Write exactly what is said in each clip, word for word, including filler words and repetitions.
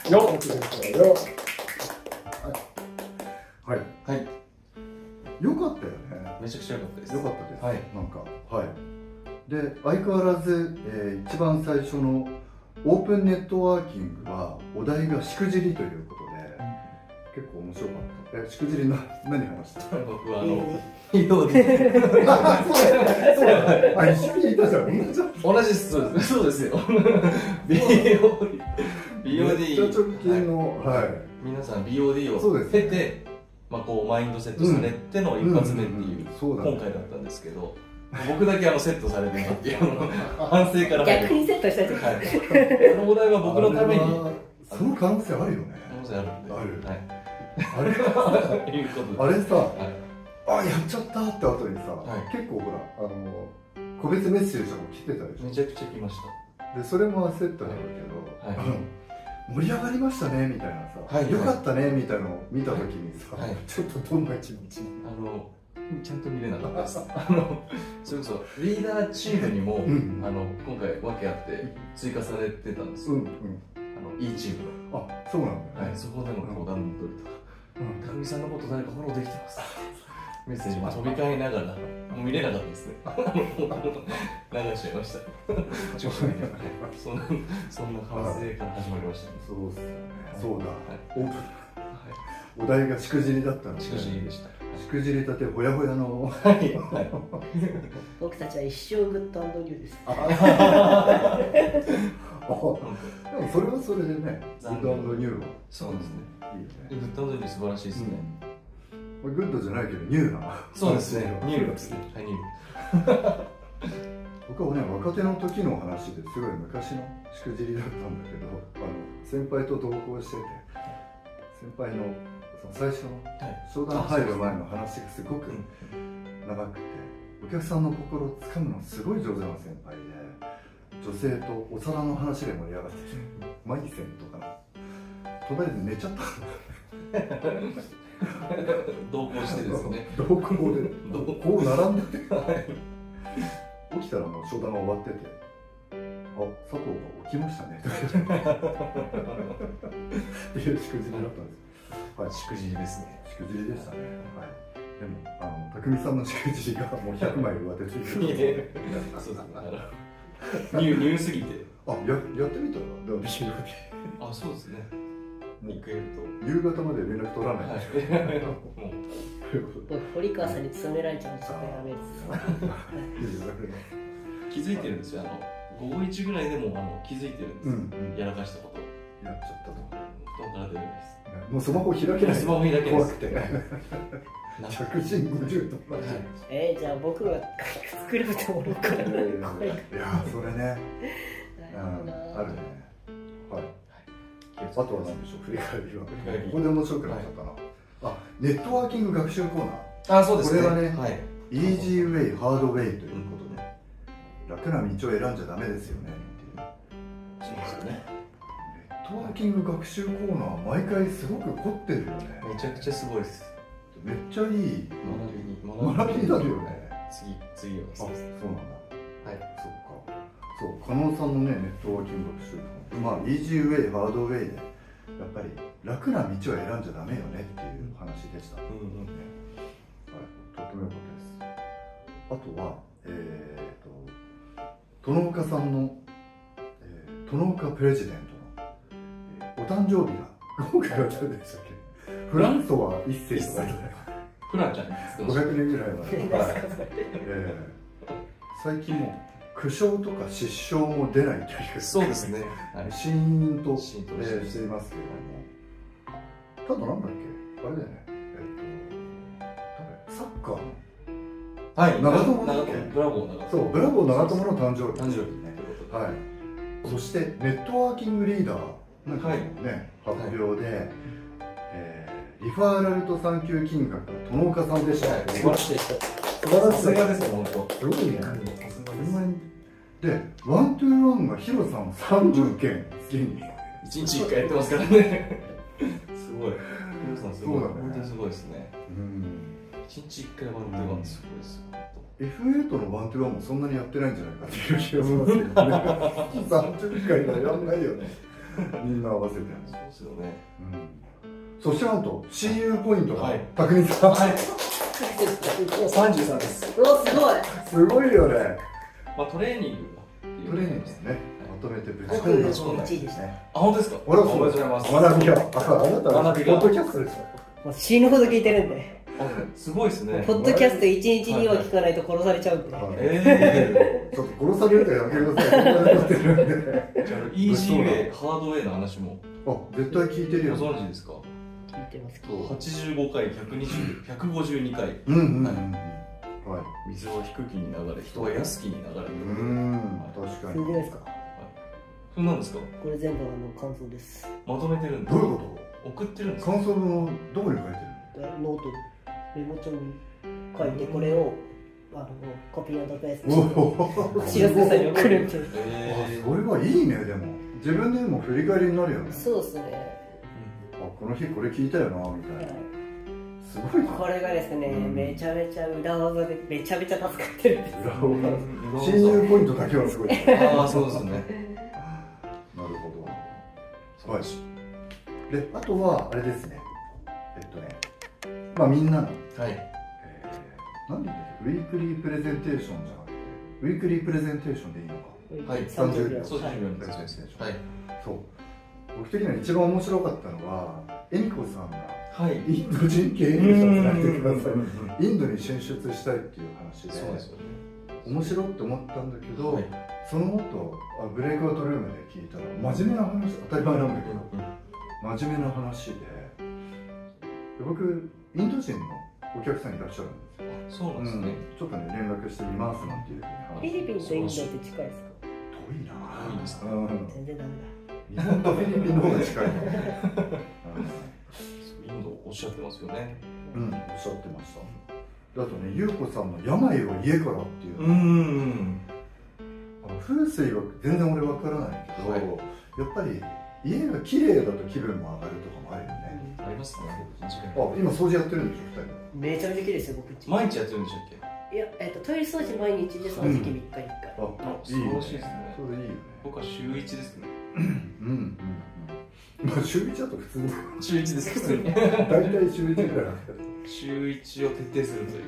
よっよはい。はい。よかったよね。 めちゃくちゃ良かったです。 良かったです。 はい。 なんか、はい。で、相変わらず、えー、一番最初のオープンネットワーキングはお題がしくじりということで、結構面白かった。え、しくじりな何話した？ 僕はあの美容で。 あ、一緒にいたじゃん。 同じです。そうです。そうですよ。美容美容 ディー。 直近のはい。 皆さん ビーオーディー を経て、まあこうマインドセットされての一発目っていう今回だったんですけど。僕だけあのセットされてたっていう反省から逆にセットしたじゃん。はい。 このお題は僕のためにその可能性あるよね。 可能性あるんで。 ある。 はい。 あれいうことあれさ、あやっちゃったって後にさ、結構ほらあの個別メッセージも来てたでしょ。 めちゃくちゃ来ました。 でそれも焦ったんだけど、盛り上がりましたねみたいなさ、よかったねみたいなのを見た時にさ、ちょっとどんな気持ち？ あの。ちゃんと見れなかったです。あのそれこそリーダーチームにも、うん、あの今回訳あって追加されてたんですよ。うんうん、あの E チームの。あ、そうなんだ、ね。 はい、そこでのこう段取りとか、たくみさんのこと誰かフォローできてます。メッセージも飛び交いながら、もう見れなかったですね。流しちゃいました。ちょっとそんなそんな反省から始まりましたね。 そうですね。そうだ。オープン。お題がしくじりだったの。 しくじりでした。 しくじりたてほやほやの。 はい。僕たちは一生グッド&ニューです。 でもそれはそれでね。グッド&ニュー。 そうですね。いいよね。グッド&ニュー素晴らしいですね。 グッドじゃないけどニューな。 そうですね。ニューですね。はい、ニュー。 僕はね、若手の時の話ですごい昔のしくじりだったんだけど、あの先輩と同行してて、先輩のその最初の商談入る前の話がすごく長くて、お客さんの心をつかむのすごい上手な先輩で、女性とお皿の話で盛り上がってて、マイセンとかの隣で寝ちゃった同行してですね。 同行でこう並んでて起きたらもう商談が終わってて、あ、佐藤が起きましたねっていうしくじりだったんです。 はい、しくじりですね。 しくじりでしたね。はい。でもあの匠さんのしくじりがもうひゃくまい上手ている。 そうですね。ニューニューすぎて。 あ、ややってみたらでもできるわけ。 あ、そうですね。一回やると夕方まで連絡取らない。 堀川さんに詰められちゃうんですよ。やめです。 気づいてるんですよ。あの午後一ぐらいでもあの気づいてるんです。やらかしたこと。 やっちゃったと。 布団から出るんです。 もうスマホ開けない。 スマホ開けない。 怖くて。着信ごじゅうとか。 えー、じゃあ僕が作れると思うから。いやそれね。あるね。はい。あとは何でしょう。振り返りは。ここで面白くなっちゃったな。あ、ネットワーキング学習コーナー。 あ、そうですね。 これはね、イージーウェイ、ハードウェイということで、楽な道を選んじゃダメですよねっていう。そうですよね。ネットワーキング学習コーナー毎回すごく凝ってるよね。 めちゃくちゃすごいです。 めっちゃいい学びに学びになるよね。 次次はそうなんだ。はい、そっか。そう、加納さんのねネットワーキング学習、まあイージーウェイ、ハードウェイでやっぱり楽な道を選んじゃダメよねっていう話でした。うんうん。はい、とっても良かったです。あとはえっと殿岡さんの殿岡プレジデントのお誕生日が今回は誰でしたっけ？フランソワ一世とかね。 フランちゃんごひゃくねんぐらい前。はい。ええ。最近も苦笑とか失笑も出ないという。 そうですね。 シーンとしていますけれども。ただなんだっけ？あれだよね。えっと誰？サッカーの。 はい。 長友だっけ？ ブラボー長友。 そう、ブラボー長友の誕生日。 誕生日ね。 はい。そしてネットワーキングリーダーなんかね発表で。リファーラルと産休金額が殿岡さんでした。 素晴らしい。素晴らしい。 さすがですね、本当。 すごいね。で、ワントゥーワンがヒロさんさんじゅっけん月にいちにちいっかいやってますからね。すごい。ヒロさんすごい。本当にすごいですね。いちにちいっかいワントゥーワンすごいです。 エフエイト のワントゥーワンもそんなにやってないんじゃないかっていう気がしますけどね。さんじゅっかいはやんないよね。 みんな合わせてる。 そうですよね。 うん、そしてなんと親友ポイントが、 はい、 たくみさん、 はい、さんじゅうさんです。 うわすごい。 すごいよね。 まあトレーニングトレーニングですね。まとめてぶち僕込んだ。 いちいですね。 あ、本当ですか。 あら、 おめでとうございます。 学びが、あなたは学びがポッドキャストですよ。 もう死ぬほど聞いてるんで。 すごいですね。 ポッドキャストいちにちには聞かないと殺されちゃうんで。 ええちょっと殺されるからやめてください。そんなこと言ってるんで。 じゃあイージーウェイ、ハードウェイの話もあ、絶対聞いてるよ。 ご存知ですか。 聞いてますけど。はちじゅうごかい、ひゃくにじゅう、ひゃくごじゅうにかい。 うんうんうん。 はい。水は低きに流れ、人は安きに流れる。 うん、確かに。 それですか。 それなんですか。 これ全部あの感想です。 まとめてるんです。 どういうこと？ 送ってるんですか。 感想文をどこに書いてる？ ノート、メモ帳に書いて、これをあのコピー&ペーストして白須さんに送るんで。 えー、それはいいね。でも自分でも振り返りになるよね。 そうですね。 あ、この日これ聞いたよなみたいな。すごいな。 これがですね、めちゃめちゃ裏技でめちゃめちゃ助かってるんです。 裏技。親友ポイントだけはすごい。 ああ、そうですね。 なるほど。はい。で、あとはあれですね。えっとね、まあみんなの、はい、えー、なんでウィークリープレゼンテーションじゃなくて、ウィークリープレゼンテーションでいいのか。はい、さんじゅうびょう。 そう、さんじゅうびょうプレゼンテーション。はい。 そう。僕的には一番面白かったのは、恵美子さんが、 はい、 インド人経営者になってください。インドに進出したいっていう話で、そうですよね。面白って思ったんだけど、はい、その後あブレイクアウトルームで聞いたら真面目な話、当たり前なんだけど、うんうん、真面目な話で、で僕インド人のお客さんいらっしゃるんですよ。そうなんですね、うん、ちょっとね連絡してみますなんていうふうに話して。 フィリピンとインドって近いですか？ 遠いなぁ。遠いですか、 うん、全然ダメだ。日本とフィリピンの方が近いの。 インドおっしゃってますよね。 うん、おっしゃってました。あとね、優子さんの病は家からっていうのは、うん、あの風水は全然俺分からないけど、はい、やっぱり家が綺麗だと気分も上がるとかもあるよね。 ありますね。 あ、今掃除やってるんでしょ、ふたり。 めちゃめちゃ綺麗ですよ、僕。 毎日やってるんでしたっけ？いや、えっとトイレ掃除毎日で掃除機みっかにいっかい。 あ、素晴らしいですね。それいいよね。 僕は週いちですね。 うんうんうん。まあ週いちだと普通に。 週いちです普通に。 大体週いちぐらい。 週いちを徹底するという。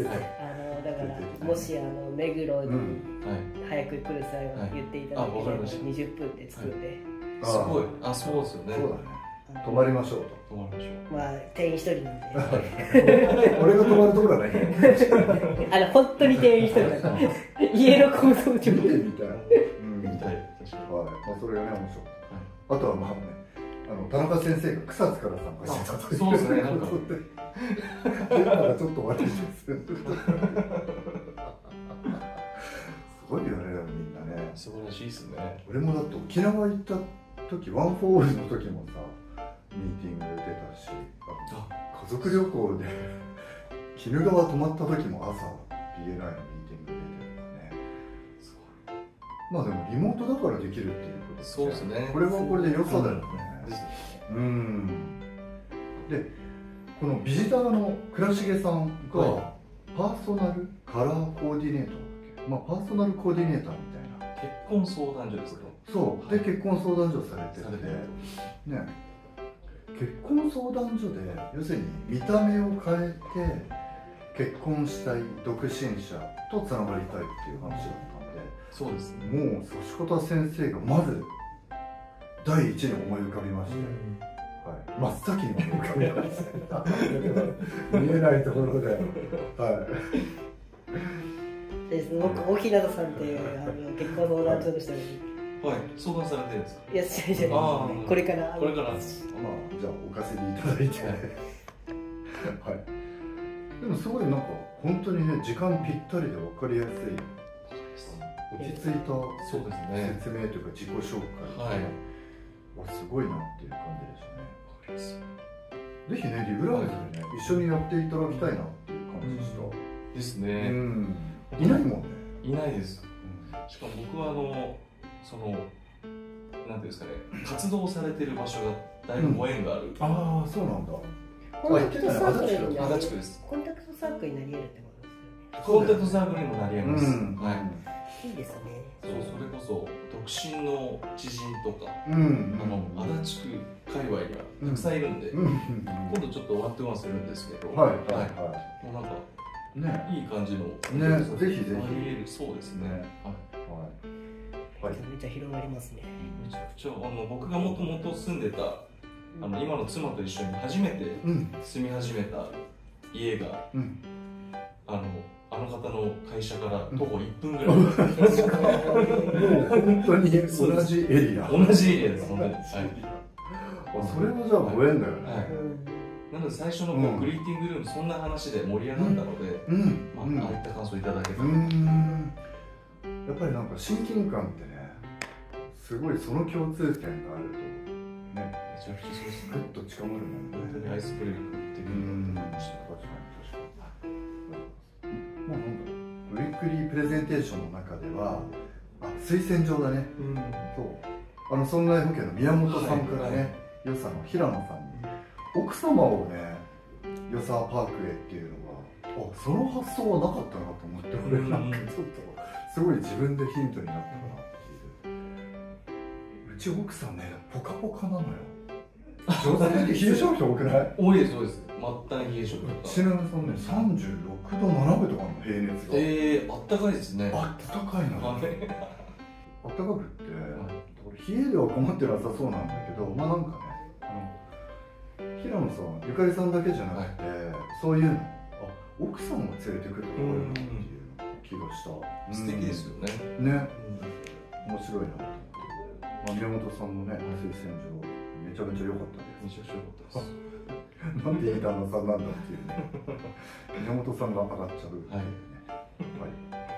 あのだからもしあの目黒に早く来る際は言っていただければにじゅっぷんで着くんで。 すごい。あ、そうですよね。 そうだね。泊まりましょうと。 泊まりましょう。 まあ店員一人なんで。 俺が泊まるところはない。 あの本当に店員一人なんで。家の構造上。 見てみたい。うん、見たい。確かに。はい。 まあそれがね面白い。あとはまあね、あの田中先生が草津から参加してたという。 そうですね。なんか。 電波がちょっと悪いです。すごいよね、みんなね。 素晴らしいですね。 俺もだって沖縄行った時、ワンフォーオールの時もさ、ミーティング出たし、家族旅行で鬼怒川泊まった時も朝 ビーエヌアイ のミーティング出てるからね。すごい。まあでもリモートだからできるっていうことですね。そうですね。これはこれで良さだよね。うん。で。このビジターの倉重さんがパーソナルカラーコーディネーターだっけ、まあ、パーソナルコーディネーターみたいな。 結婚相談所ですか？ そう、で結婚相談所されてて、ね、結婚相談所で要するに見た目を変えて結婚したい独身者とつながりたいっていう話だったんで、 そうですね。 もう指子田先生がまず第一に思い浮かびまして、うんはい、真っ先に思い浮かびました見えないところで、はい。 です。僕、大日向さんっていうあの結婚相談所の人に、 はい、相談されてるんですか？ いや、違う違う、これから。 これから。まあ、 じゃあ、お稼ぎいただいて。はい。でも、すごいなんか、本当にね、時間ぴったりで分かりやすい。落ち着いた説明というか、自己紹介。はい。すごいなっていう感じですね。ぜひね、リブライズでね、一緒にやっていただきたいなっていう感じでした。 ですね。 いないもんね。 いないです。しかも僕はあのそのなんていうんですかね、活動されてる場所がだいぶご縁がある。 ああ、そうなんだ。 コンタクトサークルになり足立区です。 コンタクトサークルになり得るってことですよね。 コンタクトサークルにもなり得ます。はい。 いいですね。 そうそれこそ独身の知人とか、 うん、 あの足立区界隈にはたくさんいるんで、 うんうん、 今度ちょっとワントゥーワンするんですけど、 はいはいははいもうなんかね、 いい感じのね、ぜひぜひあり得るそうですね。 ねめちゃめちゃ広がりますね。 めちゃくちゃあの僕がもともと住んでたあの今の妻と一緒に初めてうん住み始めた家が、 うんあのあの方の会社から徒歩いっぷんぐらい、 もう本当に同じエリア同じエリアです本当に、はい、 それはじゃあご縁だよね、 はい、なので最初のこう、 うん、 グリーティングルームそんな話で盛り上がったので、 うんうんまあ、ああいった感想いただけたら、 うん、やっぱりなんか親近感ってねすごいその共通点があるとねめちゃくちゃそうですねぐっと近まるもんね本当にアイスブレイクできるうん確かに確かにもうなんだろうウィークリープレゼンテーションの中ではあ推薦状だね、うん、そうあの損害保険の宮本さんからね、はいはい、よさの平野さんに奥様をねよさパークへっていうのはあその発想はなかったなと思って俺なんかちょっとすごい自分でヒントになったかなっていううち奥さんねポカポカなのよ女性で冷え性の人多くない多いです多いです末端冷え性とかうちのさんねさんじゅうろくどななぶとかの平熱がえー、あったかいですねあったかいのよあったかくって冷えでは困ってなさそうなんだけどまあなんかねあの平野さんゆかりさんだけじゃなくて、はい、そういうのあ奥さんも連れてくるとこあるなっていう気がした、 うん、素敵ですよねね、うん、面白いなと思って、まあ、宮本さんのね推薦状めちゃめちゃ良かったですめちゃくちゃ良かったですなんでいい旦那さんなんだっていうね宮本さんが上がっちゃう、ね、はい、はい、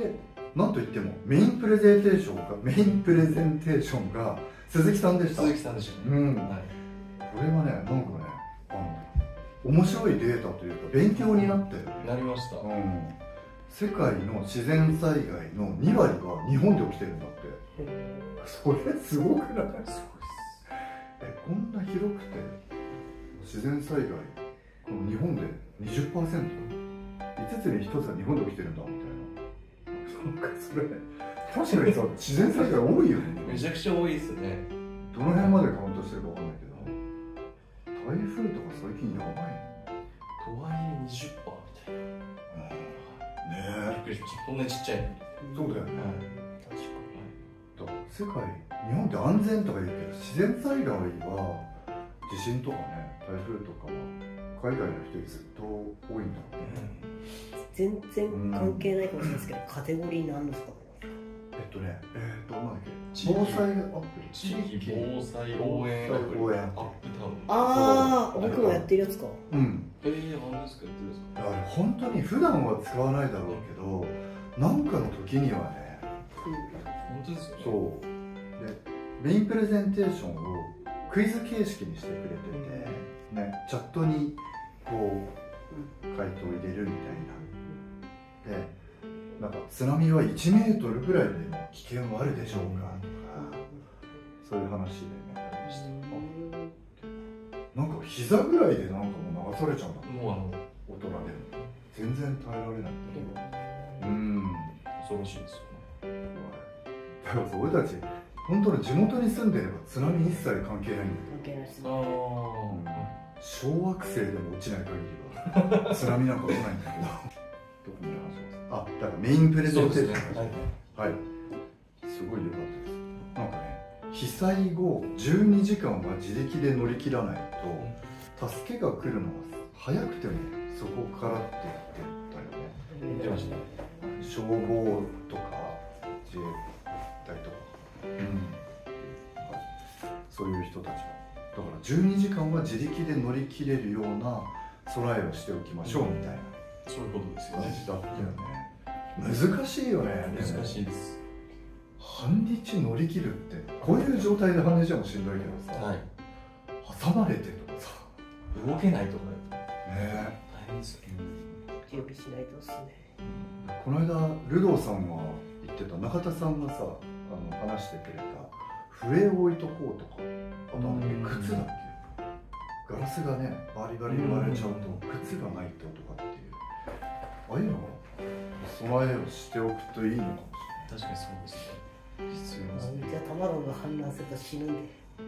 でなんといってもメインプレゼンテーションがメインプレゼンテーションが鈴木さんでした鈴木さんでしたね、 うん、はい、これはねなんかねあの面白いデータというか勉強になったよねなりました、うん、 世界の自然災害のにわりが日本で起きてるんだってそれすごくない？すごいですえこんな広くて自然災害この日本で にじゅっパーセント いつつにひとつは日本で起きてるんだみたいななんかそれ確かにさ自然災害多いよねめちゃくちゃ多いですねどの辺までカウントしてるかわかんないけど台風とか最近やばいねとはいえ にじゅっパーセント みたいな、うん、ねえびっくりしましたこんなにちっちゃいのにそうだよね、はい、 確かに世界日本って安全とか言うけど自然災害は地震とかね台風とかは海外の人よりずっと多いんだろうね、 うん、全然関係ないかもしれないですけど、うん、カテゴリーなんですかえっとねえー、っとなんだっけ防災アプリ地域防災応援アプリ応援アップタウンああ僕もやってるやつかうんえー、何ですかやってるんですかあれ本当に普段は使わないだろうけど何かの時にはね本当ですよねそうでメインプレゼンテーションをクイズ形式にしてくれてて、うんね、チャットにこう回答を入れるみたいなでなんか津波はいちメートルぐらいでも危険はあるでしょうかとかそういう話でねありましたなんか膝ぐらいでなんかもう流されちゃうんだもうあの大人でも全然耐えられないうん恐ろしいですよねだから俺たち本当の地元に住んでれば津波一切関係ないんだよ関係ないですね、 うん、小惑星でも落ちない限りは津波なんか来ないんだけどどこに話しますあ、だからメインプレゼンテーションですねはい、はい、すごい良かったですなんかね被災後じゅうにじかんは自力で乗り切らないと助けが来るのは早くてもそこからって言ってたよね言ってましたね消防とか自衛隊とかうん、そういう人たちはだからじゅうにじかんは自力で乗り切れるような備えをしておきましょうみたいな、 うん、そういうことですよねだったよね難しいよね難しいです半日乗り切るってこういう状態で半日はもしんどいけどさ、はい、挟まれてとかさ動けないとかね大変ですよね準備しないとですねこの間ルドーさんが言ってた中田さんがさあの話してくれた笛を置いとこうとかあとなんだっけ靴だっけガラスがねバリバリ割れちゃうと靴がないととかっていうああいうの備えをしておくといいのかもしれない確かにそうですね。必要ですね。 じゃあ卵が氾濫すると死ぬんで。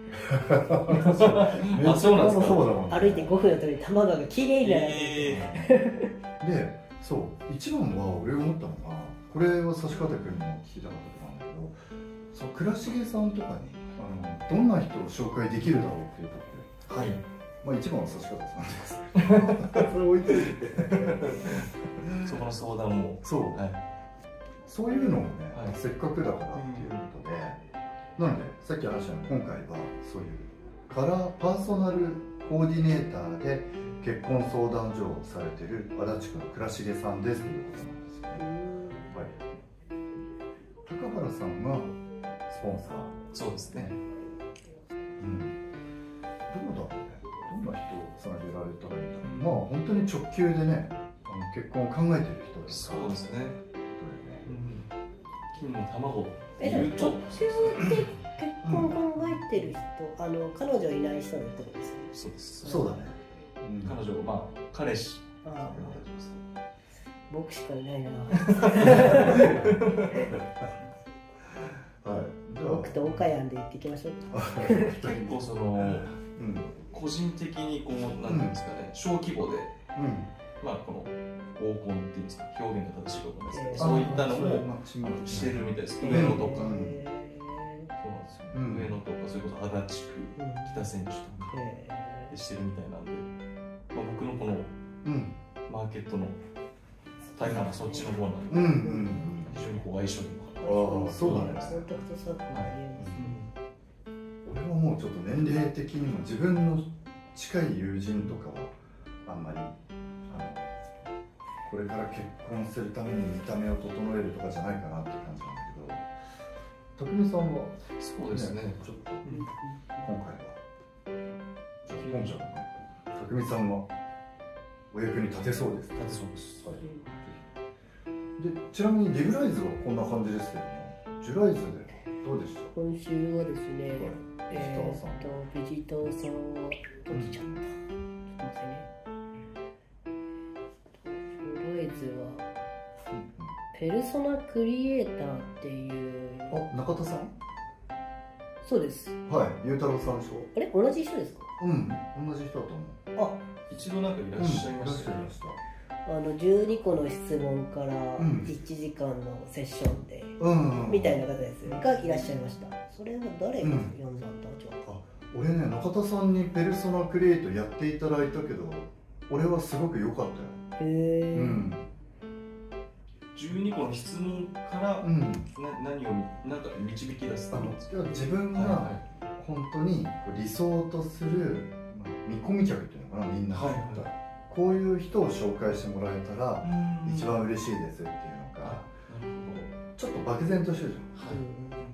あ、そうなんですか。 そうだもん、 歩いてごふんのときに卵がきれいになる。 えで、そう一番は俺思ったのが、これは指方君にも聞きたかったことなんだけど、そう倉重さんとかにあのどんな人を紹介できるだろうっていうことで、はい、まあ一番は指方さんです。それ置いといてそこの相談も、 そう、 はい、 そういうのをね、 はい、 せっかくだからっていうことで、なのでさっき話したように今回はそういうカラーパーソナルコーディネーターで結婚相談所をされている足立区の倉重さんですということなんですよね。はい、高原さんがスポンサー。 そうですね。 うん、どうだろうね、どんな人をつなげられたらいいんだろう。まあ本当に直球でね、あの結婚を考えてる人ですから。 そうですね。金の卵え、でも直球で結婚考えてる人、あの彼女いない人のことですか？ そうです。 そうだね。 彼女がまあ彼氏。 ああ、僕しかいないな。 はい。 僕と岡山で行ってきましょう。 結構その個人的にこうなんていうんですかね、小規模で、まあこの合コンっていうんですか、表現が正しいかわかんないですけど、そういったのもしてるみたいです。上野とか、上野とかそれこそ足立区、北千住とかでしてるみたいなんで、まあ僕のこのマーケットの大半はそっちの方なんで、非常にこう相性にも。 ああ、そうなんですね。俺はもうちょっと年齢的にも自分の近い友人とかはあんまりあのこれから結婚するために見た目を整えるとかじゃないかなっていう感じなんだけど、匠さんはそうですね、 ちょっと今回はじゃあ今回はね、匠さんはお役に立てそうです。 立てそうです。はい。 でちなみにリブライズはこんな感じですけども、ジュライズでどうでした？ 今週はですね、 ビジターさん、 えー、ビジターさんはどっちちゃった、うん、ちょっと待ってね。ジュライズは、うんうん、ペルソナクリエイターっていう。 あ、中田さん？ そうです。 はい、ゆうたろうさんでしょ。 あれ、同じ人ですか？ うん、同じ人だと思う。 あ、一度なんかいらっしゃいましたね。 うん、いらっしゃいました。 あのじゅうにこの質問からいちじかんのセッションで、 うんうん、 みたいな方ですがいらっしゃいました。それは誰が読んだんだ、じゃあ。 あ、俺ね、中田さんにペルソナクリエイトやっていただいたけど、俺はすごく良かったよ。 へえ、うん、 じゅうにこの質問から、うん、な何をなんか導き出すために自分が本当に理想とする見込み客っていうのかな、みんな、はいはい、こういう人を紹介してもらえたら一番嬉しいですっていうのがちょっと漠然としてるじゃん、はい、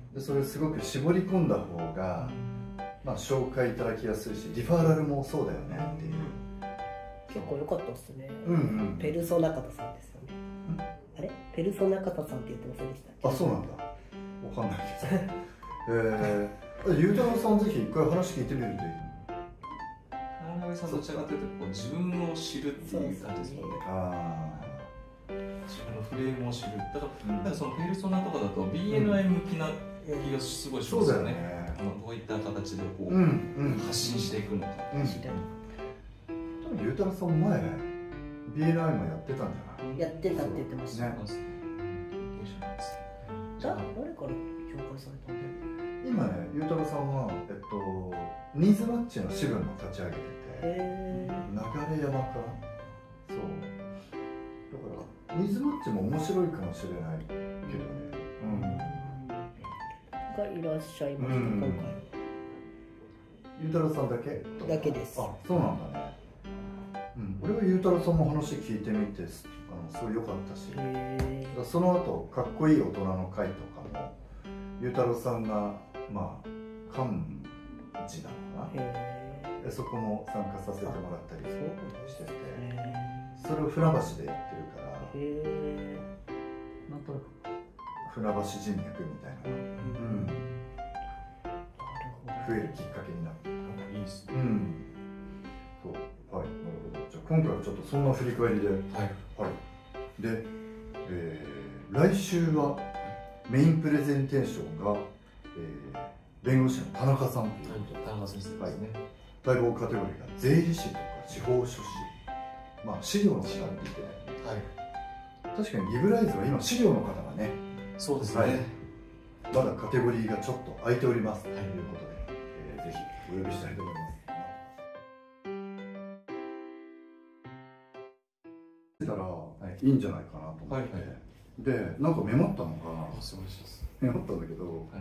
でそれすごく絞り込んだ方が、まあ、紹介いただきやすいし、リファーラルもそうだよねっていう。 結構良かったですね。 うんうん、 ペルソナカタさんですよね。あれ、ペルソナカタさんって言ってませんでした？ あ、そうなんだ。わかんないけど。えー、ゆうたろうさんぜひ一回話聞いてみるといい。 田辺さんどちらかというとこう自分を知るっていう感じですもんね。あ自分のフレームを知る。だから、うん、なんかそのペルソナとかだと ビーエヌアイ 向きな気がすごいしますよね。どういった形でこう、うん、発信していくのか。うん、 多分ゆうたろうさん前 ビーエヌアイ もやってたんじゃない？ やってたって言ってましたね。 誰から紹介されたんだよ。 今ね、ゆうたろうさんは、えっと、ニーズマッチの支部も立ち上げてて、流山かな。そう。だから、ニーズマッチも面白いかもしれないけどね。うん。 がいらっしゃいました、うん、今回。 ゆうたろうさんだけだけです。 あ、そうなんだね。うん、俺はゆうたろうさんも話聞いてみて、あのすごい良かったし、その後かっこいい大人の会とかもゆうたろうさんがまあ幹事なのかな、でそこも参加させてもらったりしてて、それを船橋でやってるから、なんとなく船橋人脈みたいな、うん、増えるきっかけになってるから。いいですね。うん、そう、はい、なるほど。じゃあ今回はちょっとそんな振り返りで、はい、はい、で、えー、来週はメインプレゼンテーションが、えー、弁護士の田中さんということで、 田中先生ですね、はい、 待望カテゴリーが税理士とか司法書士、まあ資料の方って言ってね、はい、確かにギブライズは今資料の方がね、 そうですね、はい、 まだカテゴリーがちょっと空いておりますということで、えー、ぜひお呼びしたいと思います。たらいいんじゃないかなと思って、はいはい、でなんかメモったのが、 すごいですメモったんだけど、はい、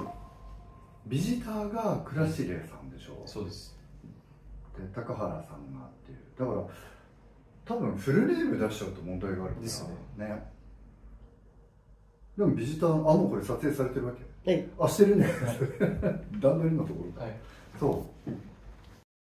ビジターが倉重さんでしょ。 そうです。 で高原さんがっていう、だから多分フルネーム出しちゃうと問題があるからですね。 ね。でもビジター、あ、もうこれ撮影されてるわけ。 はい。 あ、してるね。段取りのところか。 はい。 そう。